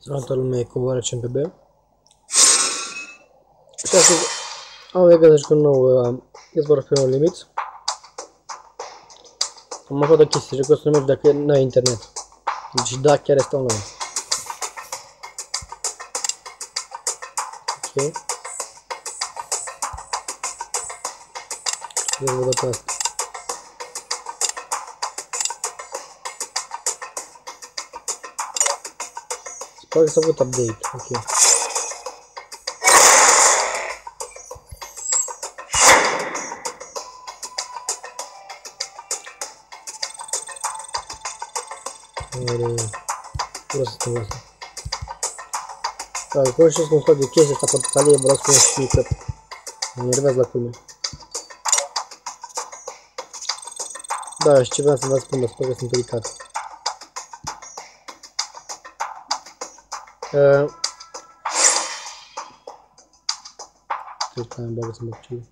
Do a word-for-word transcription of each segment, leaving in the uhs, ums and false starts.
Toată lumea e coboară C M P B. Și astăzi am legat și cu un nou uh, Izbor pe un limit. Am aflat o chestie, și că o să numești dacă n-ai internet. Deci da, chiar este online. Ok. Eu vă dau asta. Sper că s-a făcut update, ok. Are... Vreau să stăm asta. Dacă știți cum fac de chestia asta portocalie, vreau să spun și că mă enervează la culme. Da, și ce vreau să vă spun, dar sper că sunt delicat. Uh, Cred că am bagă să mă ce.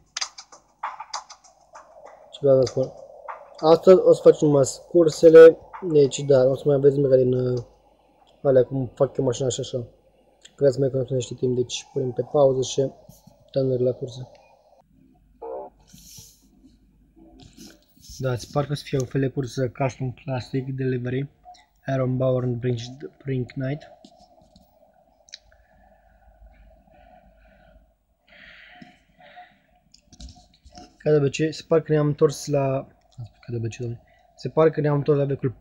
Ce vreau să spun? Astăzi o să facem numai cursele, deci da, o să mai aveți mega din uh, alea cum fac eu mașina și așa. Vreau să mai consum niște timp, deci punem pe pauză și dăm la curse. Da, sper că să fie un fel de cursă Custom Plastic Delivery Aaron Bauer and Brink, Brink Knight. Ca de obicei, se pare că ne-am întors la... Ca de obicei, doamne. Se pare că ne-am întors la becul...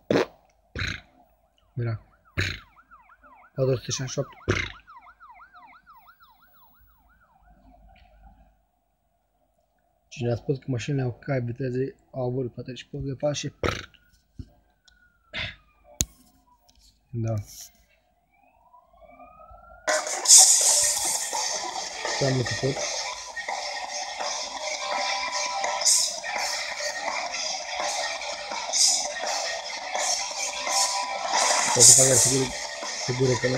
Mira. patru sute șaizeci și șapte. Cine a spus că mașinile au cai viteze, au avut poate și pot de fapt și... Da. Am început. O să fac sigur, sigur că nu.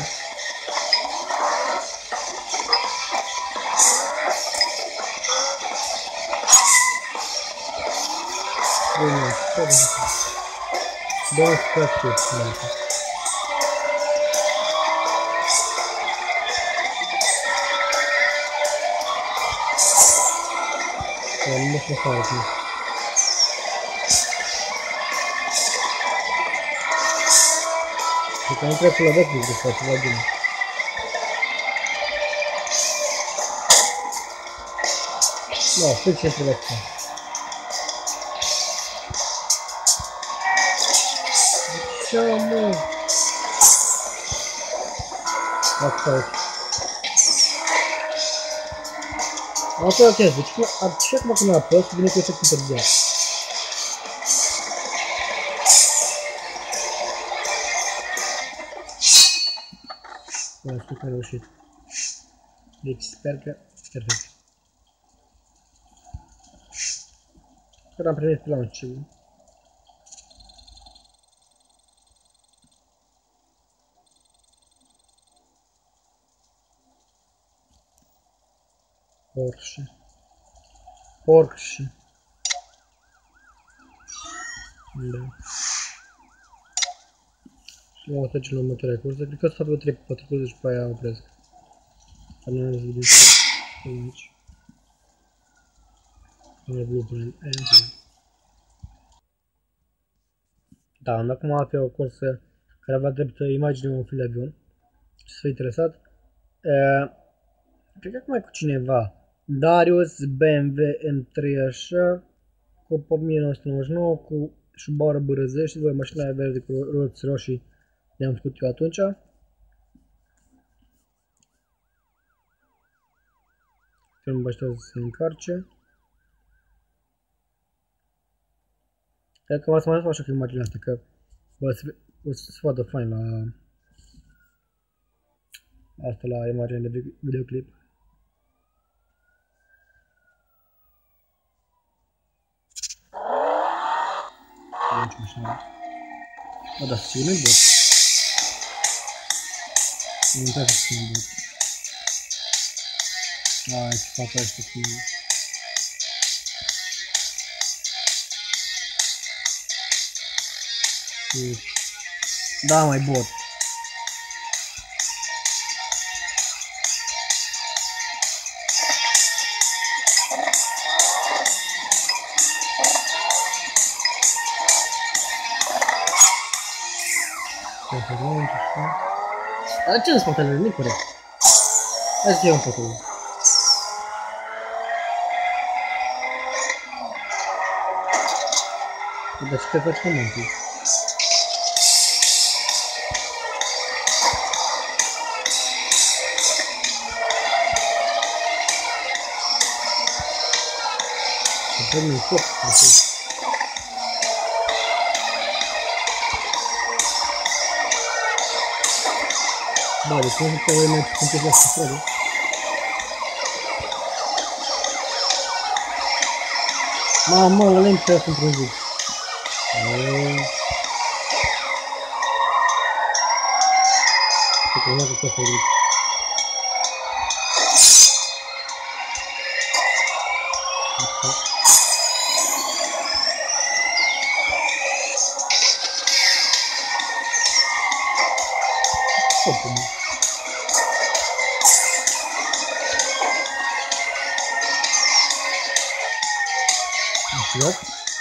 Bine, bine. Două scoate, bine. Nu știu ce fac. Că nu trebuie să la vezi de față, ceva bine. Da, știu ce trebuie să fac. Ce mă? Asta e. Asta e o chestie, deci ce acum când apăs, vine cu efect interdiat. Nu știu că a reușit. Deci sper că... Perfect. Că am primit pe la început. Porsche. Porsche. Da. Și mă trece la următoarea cursă. Cred că o să fac o trei patru curse și pe aia opresc. Am nu am zis aici. Am blueprint. Da, am dat acum pe o cursă care avea drept imagine un fil de avion. Și să fie interesat. Uh, Cred că acum e cu cineva. Darius B M W M trei așa. Cu o mie nouă sute nouăzeci și nouă. Cu Subaru B R Z. Știți voi, mașina aia verde cu roți roșii. Le-am făcut eu atunci. Filmul așteaptă să se încarce. Cred că v-ați mai așa cu imaginea asta, că o să, o să se vadă fain la asta, la imaginea de videoclip. Aici mașina. O, da, să nu-i bot. Nu trebuie să fie bot. Hai, ce fac asta cu... Da, mai bot. Dar ce în spatele lui? Nu-i corect. Hai să iau un potul. Dar ce te faci cu mântul? Să dăm un foc. Da, deci nu știu că voi mai puteți la stradă. Mamă, ăla îmi trebuie într-un zi. Cred că nu pot să ridic. Foarte bun. Înțeleg?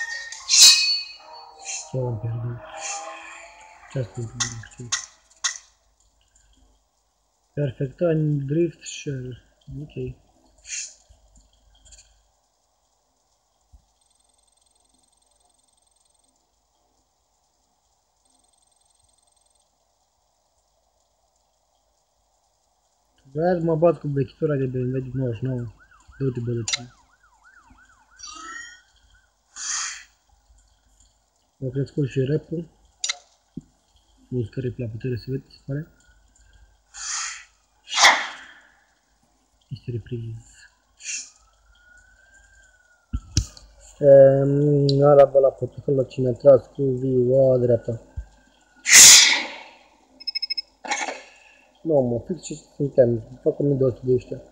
Ce am pierdut? Ce-ați pierdut? Perfectani drift shell. Ok. Vreau să mă bat cu vechitura de B M W din nouăzeci și nouă. Du-te, bă, de tine. M-a crescut și rap-ul. Muzică rap la putere, se vede, se pare. Este reprise. Ehm, ala bă la portofel la cine a tras cu viua dreapta. Nu, mă, fix ce suntem, fac o mie două sute de ăștia.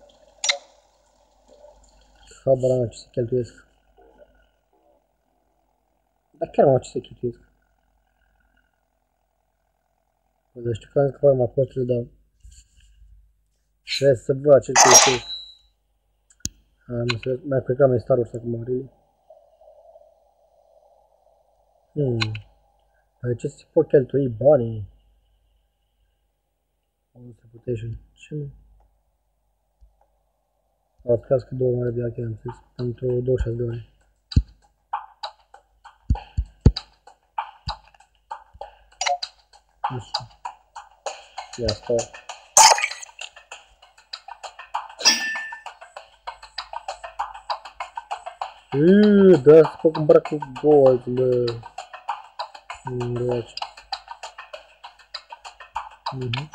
Habar am ce se cheltuiesc. Dar chiar mă ce se cheltuiesc. Dar știu că am zis că mai pot să dau. Trebuie să văd ce cheltuiesc. Mi-a cred că am Star Wars acum, really. Hmm. Dar ce se pot cheltui banii? Reputation. Ce nu? O să crească două mare de acum, am zis, pentru douăzeci și șase de ore. Nu știu. Ia stau. Uuuu, da, să pot cumpăra cu gold, bă. Nu, roace. Mhm.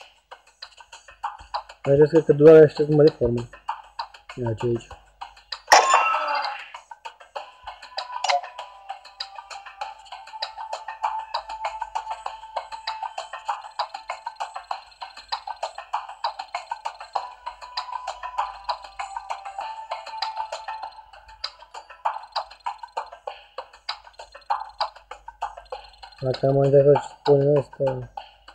Aici cred că doar ăștia sunt mai de formă. Ia ce aici. Dacă am mai dat ce spune ăsta.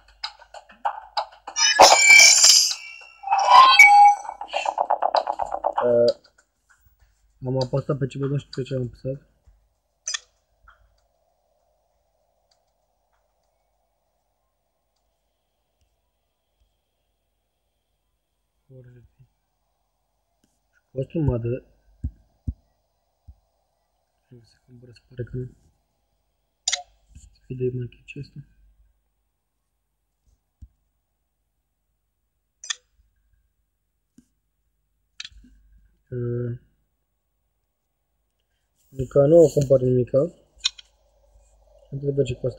Uh, am apăsat pe ce bă, nu știu pe ce am apăsat. Costul mă dă. Trebuie să cumpăr, se pare că nu. Să fie de mai ce asta. Uh, Încă nu o cumpăr nimica. Nu trebuie ce costă.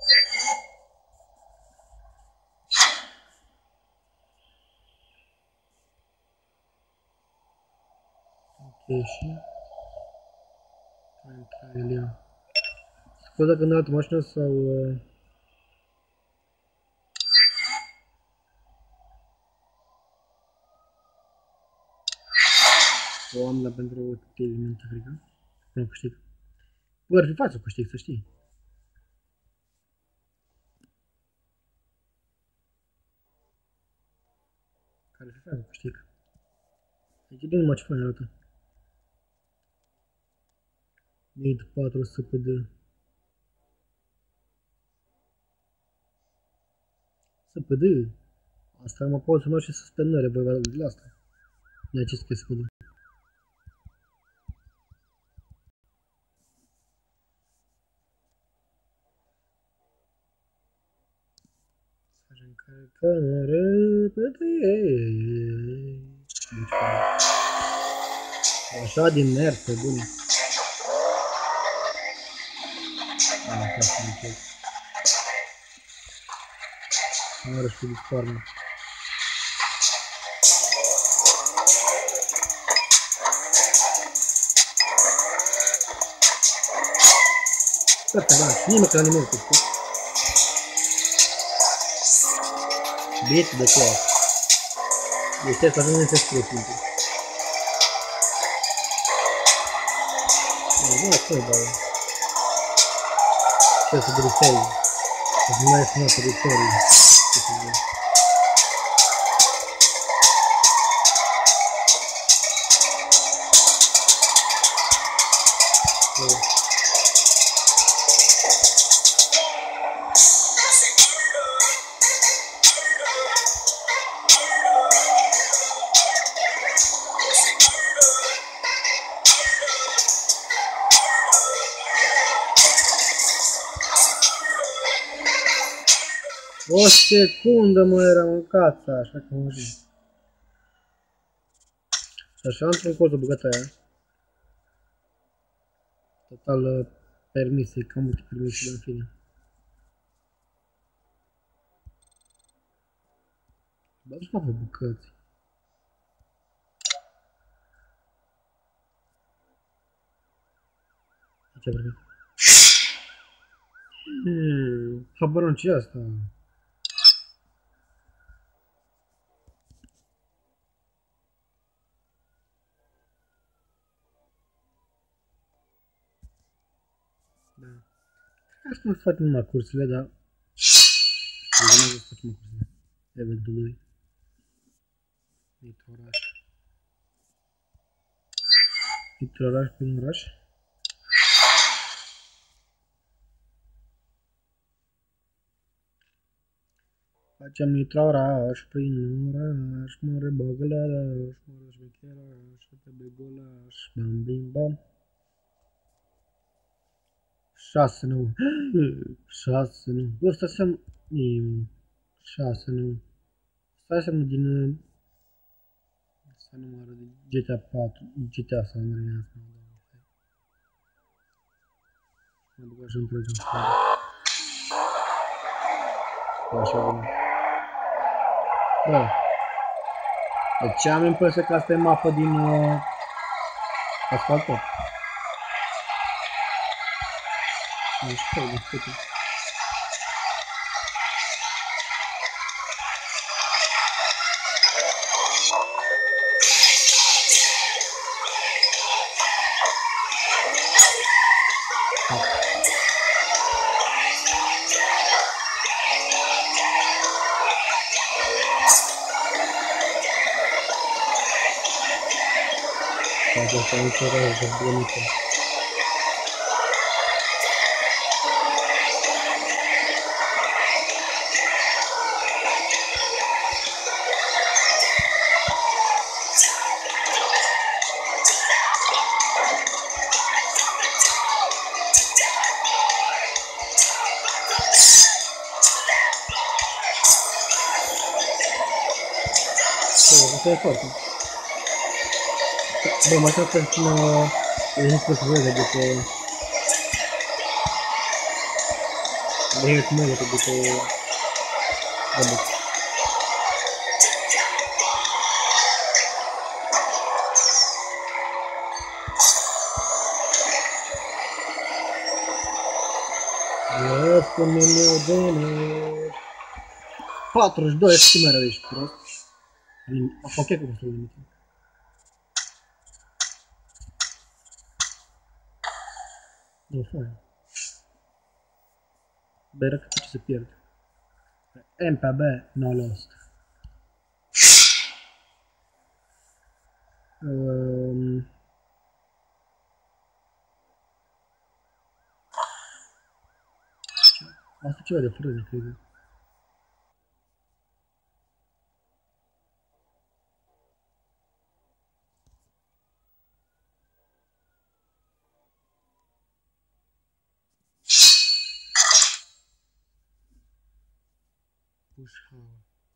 Ok, și... Hai, trial, ia. Scuze dacă în altă mașină sau... Uh... O am, dar pentru element, cred că. Nu câștig. Bă, ar fi față câștig, să știi. Care ar fi față câștig. Deci bine mă ce fain arată. Need patru S P D. S P D. Asta mă pot să nu și suspendare pe de asta. De acest S P D. Să încărcăm repede. Așa din mers, pe bune. Așa să încep. Iară și disparmă. Perfect, da, nimic la nimic, știi? Bit de clock. Este să nu se scrie simplu. Nu, nu, nu, dar... Ce să grisezi? Să nu mai sună pe grisării. Ce să zic? O secundă mă era mâncat așa că mă zic. Și așa într-un colț de băgătă aia. Total permise, cam multe permise, dar în fine. Bă, nu avea bucăți. Ce vrei? Hmm, habar n-am ce e asta. Da. Asta nu facem numai cursele, dar... Nu să facem cursele. Eventul doi. Dintr-un oraș. Dintr-un oraș prin oraș. Facem nitro-oraș prin oraș, mare băgălăraș, mare șmecheraș, te begolaș, bam bim bam. Șase, nu. Șase, nu. Ăsta seamnă... Șase, nu. Asta seamnă din... Asta numără de G T A patru, G T A San Andreas. Mă băga și întreg în stare. Așa bine. Da. Deci am impresia că asta e mapă din uh, Asfaltat. Nu știu, nu știu. Asta e ceva de bunică. Asta e foarte. Bă, mă aștept până e spre să vede după... E cum e după... După... Este un milion de lei. patruzeci și doi, ce mai rău ești prost? Ok, cum să-l limită. Nu, fain. Bine că ce se pierde. M P B n-a lost. Um, asta ceva de frână, cred. Pușhau.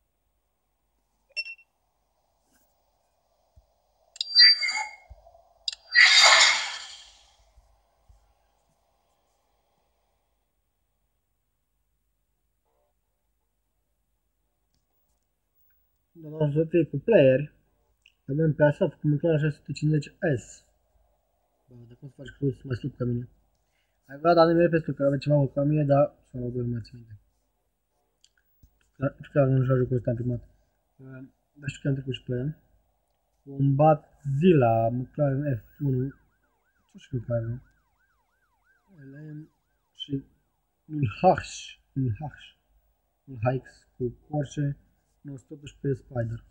Dar să fie cu playeri. Avem pe asta cu McLaren șase sute cincizeci S. Bă, de cum să faci cruz mai slab ca mine? Ai vrea da nimeni pe că avea ceva mult ca mine, dar să mă doi mai țin minte. Știu că nu joacă cu ăsta primat. Dar știu că am trecut și pe el. Combat Zilla, McLaren F unu. Ce și McLaren? L M și Nulhach. Nulhach. Nulhach cu Porsche nouă sute optsprezece Spider.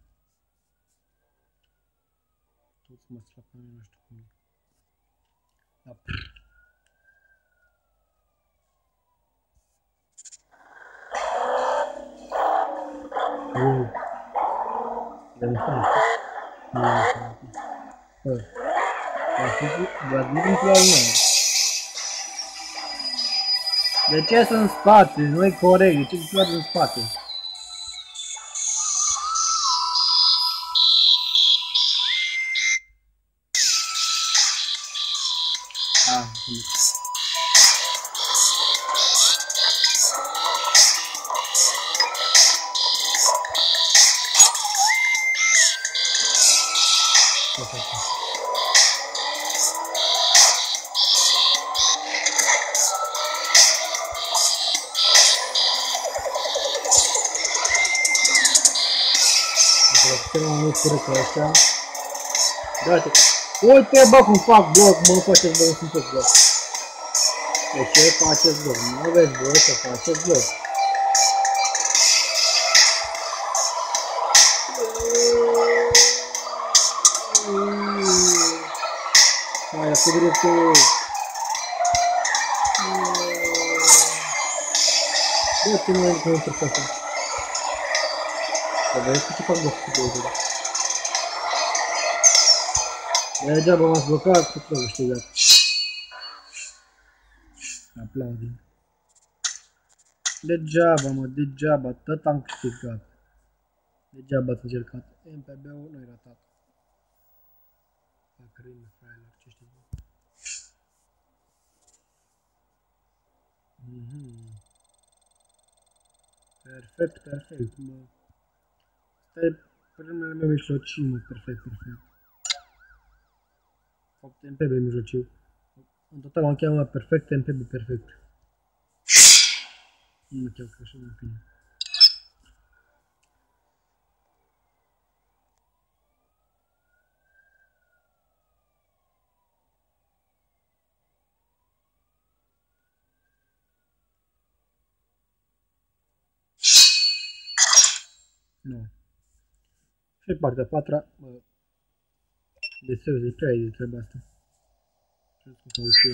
Toți mă strapă, nu știu cum e. Da, prr. Uuu. Le mâncăm, nu le mâncăm. Bă. Dar nu din clar nu. De ce sunt în spate? Nu e corect, de ce din clar în spate? Ah, nu cred că așa. Uite, uite bă cum fac bloc, mă nu faceți bă, nu sunt bloc. De ce faceți bloc? Nu aveți voi să faceți bloc. Hai, cu dreptul. Bă, ce nu e că nu trebuie să fac. Să vedeți ce fac bloc cu două. Degeaba m-ați blocat, să trebuie câștigat. Aplauding. Degeaba, mă, degeaba, tot am câștigat. Degeaba ați încercat. M P B-ul nu-i ratat. Fac rime, frailer, ce știi bă. Mhm. Perfect, perfect, mă. Stai primele mele mijlocii, mă, perfect, perfect. Fapt M P B mijlociu. În total mă cheamă perfect M P B perfect. Nu mă cheamă că așa în fine. Nu. Și partea a patra, bă, de serios, de prea de treaba asta. Ce să mă uite eu.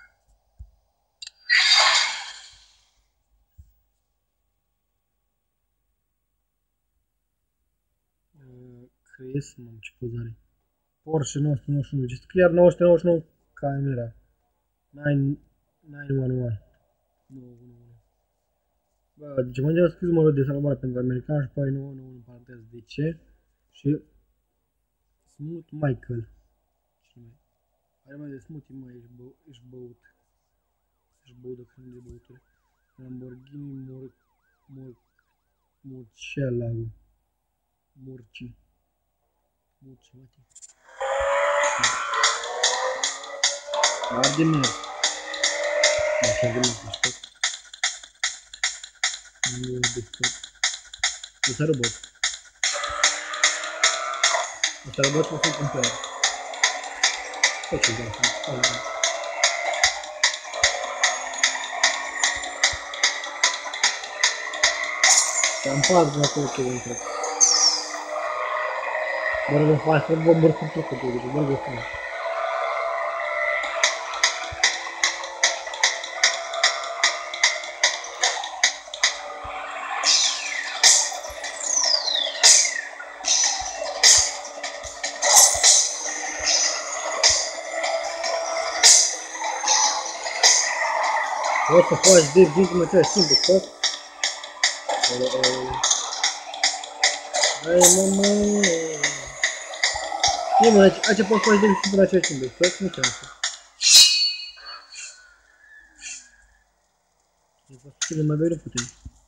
Chris, mamă, ce pozare. Porsche nouă sute nouăzeci și unu, este chiar nouă sute nouăzeci și nouă camera. nouă nouă unu unu. nouă unu unu. Bă, deci mă am scris numărul de salvare pentru american și apoi nouă nouă unu în paranteză. De ce? Și Smooth Michael. Cine? Are mai de smoothie, mă, ești, bă, ești băut. Ești băut dacă nu de băuturi. Lamborghini Mur... Mur... Murcielago. Murci. Murci, mati. Arde mers. Așa de mers, așa. Nu de stop. Ăsta robot. Ăsta robot o să-i cumpere. Ce ce dau? Hai, da. Am pas de acolo ce intră. Doar vă fac să vă îmbărți în toată de aici, doar vă fac. O să faci de ritmul ăsta simplu, tot? Hai, mamă! Nie mă, aici poți face de simplu la ceea ce îmi dă, nu trebuie să. E posibil mai bine putem.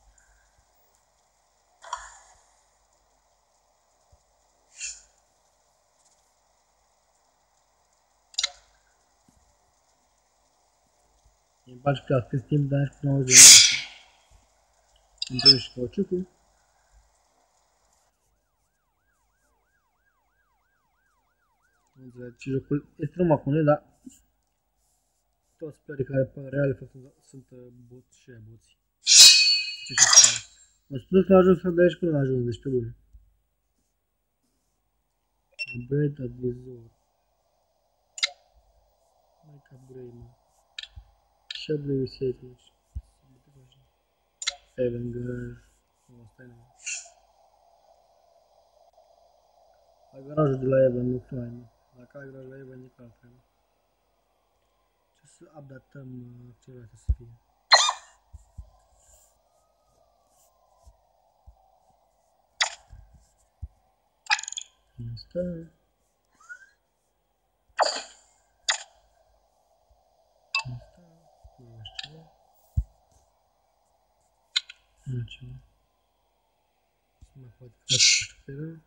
Îmi faci că cât timp, dar și nouăzeci de minute. Îmi trebuie și cauciucul. Nu înțeleg ce jocul este numai cu noi, dar toți playeri care pe reale sunt boți și aia boți. Ce ce stare. Mă spun că a ajuns de aici până a ajuns, deci pe bune. Bread advisor. Mai ca brei, mă. Ce brei se aici? Seven garaj. Nu, stai nu. Ai garajul de la Evan, nu fain, mă. Dacă ai garajul la Evan, e clar fain. Ce să updatăm accelerația să fie. Asta. Asta. Nu știu ceva. Nu ceva. Să mai poate face șoferă.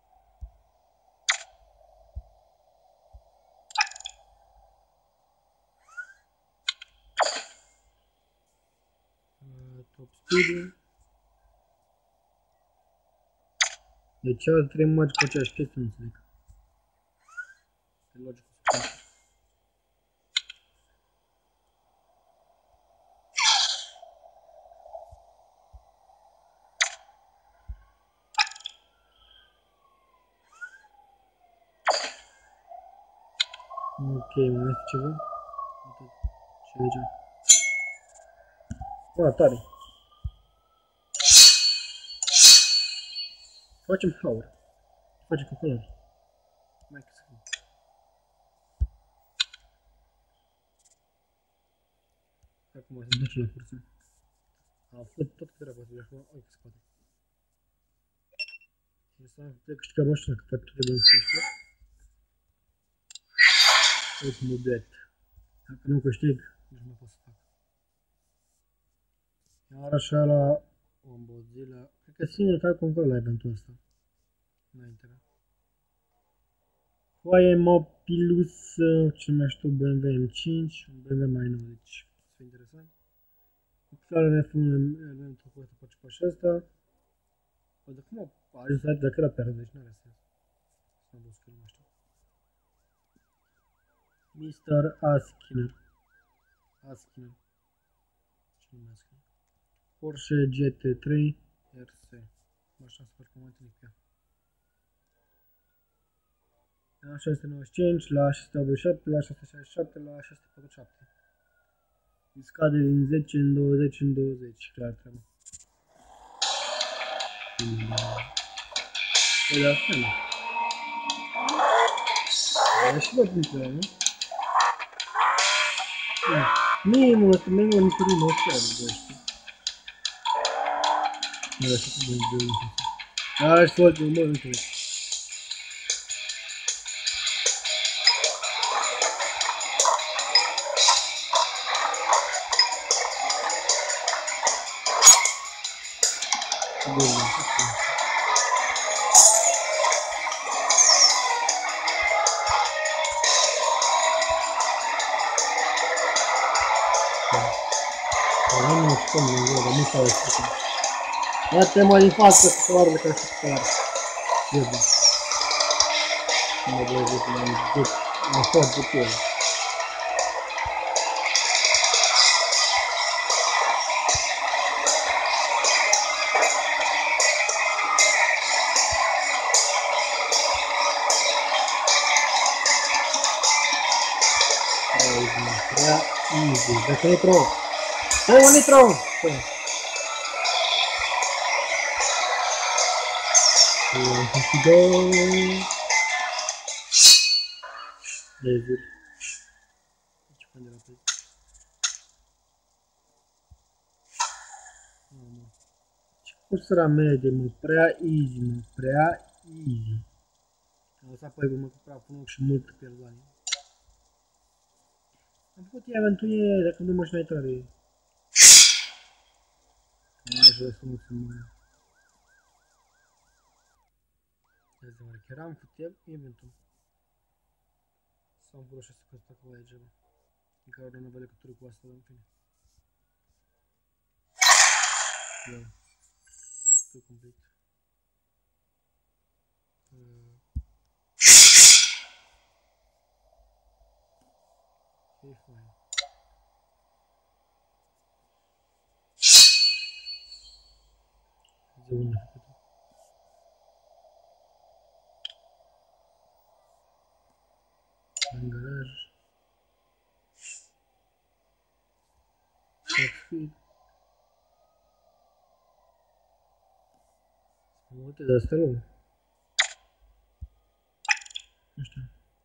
Top speed. Deci au trei magi cu aceeași chestie, nu înțeleg. E logic. Ok, mai este ceva? Atât. Și aici. Bă, tare. Facem haur. Facem cu colori. Mai că să fie. Acum se duce la cursă. A aflat tot câte poate de acolo. Oi, pe spate. Asta trebuie câștiga mașina, că poate trebuie să știu. Uite, mă bet. Dacă nu câștig, nici nu pot să fac. Iar așa la Ombozilla. Cred că singur care concură la eventul ăsta. Înainte. Foaie Mopilus, ce mai știu, B M W M cinci, un B M W mai nou, deci o să fie interesant. Clar ne fun eventul cu asta face pe așa asta. Bă, de cum a ajuns aici dacă era pe ară, deci n-are sens. Să nu că nu mai știu. mister Askiner. Askiner. Ce numesc? Porsche G T trei R S. Așa sper că mă întâlnit pe ea. La șase sute nouăzeci și cinci, la șase sute optzeci și șapte, la șase sute șaizeci și șapte, la șase sute patruzeci și șapte. Îi scade din zece în douăzeci în douăzeci, clar treaba. E de asemenea. E și văd punctele, nu? Minimul ăsta, minimul ăsta, minimul ăsta, știi? Nu așa cum e de unul. Dar și foarte mult, nu știu. Bun, nu știu cum e, dar nu s-au explicat. Ia-te mă din față cu soarele ca și clar. Iubă. Mă voi zic, m-am zic, m-am fost de piele. Prea easy, dacă nitro. Hai mă nitro! Let's go! Laser. Ce fac de la pe? Mamă. Ce Cursura medie, mă, prea easy, mă, prea easy. Am lăsat pe mă cu prea frumos și mult pierd bani. Am făcut eventuie, dacă nu mă știu mai tare. Are și destul mult să mă... Ia zi, mă, chiar am făcut eventul. Sau am vrut și să fac acolo aici, bă. În care nu avea legătură cu asta, dar în fine. Ia. Tot complet. E fain. De unde a făcut-o? În garaj. Perfect. Sunt multe de astea, nu? Nu știu.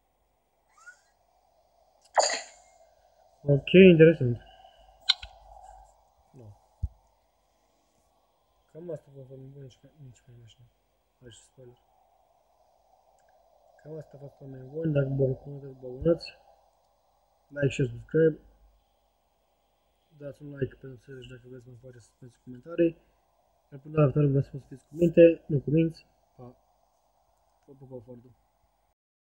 Ok, interesant. Nu. Cam asta vă vom bune nici pe mașină. Hai și spoiler. Cam asta a fost oameni buni, dacă vă recomand, vă abonați. Like și subscribe. Dați un like pentru serie și dacă vreți să mă faceți să spuneți comentarii. Iar până la viitoare vreau să vă scrieți cuvinte, nu cuminți. Pa! Pa, pa, pa, pa,